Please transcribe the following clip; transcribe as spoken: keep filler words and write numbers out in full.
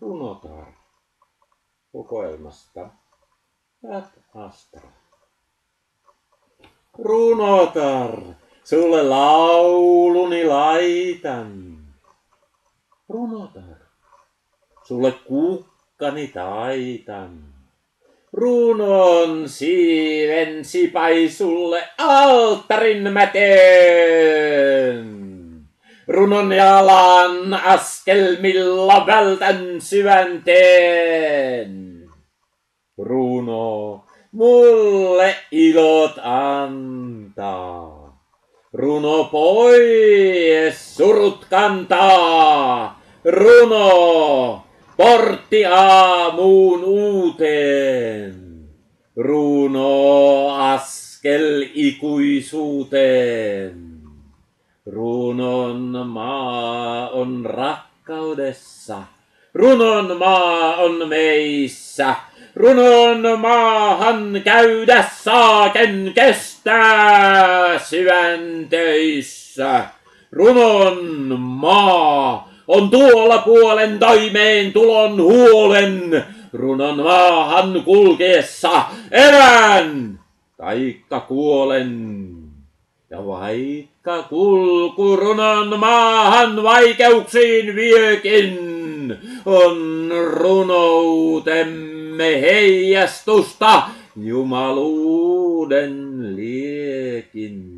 Runotar kokoelmasta Ad Astra. Runotar, sulle lauluni laitan. Runotar, sulle kukkani taitan. Runon siiven sipai sulle alttarin mä teen. Runon jalan askelmilla vältän syvänteen. Runo mulle ilot antaa. Runo pois surut kantaa. Runo portti aamuun uuteen. Runo askel ikuisuuteen. Runon maa on rakkaudessa. Runon maa on meissä. Runon maahan käydä saaken kestää syväntöissä. Runon maa on tuolla puolen toimeen tulon huolen. Runon maahan kulkeessa elän taikka kuolen. Ja vaikka kulku runon maahan vaikeuksiin viekin, on runoutemme heijastusta jumaluuden liekin.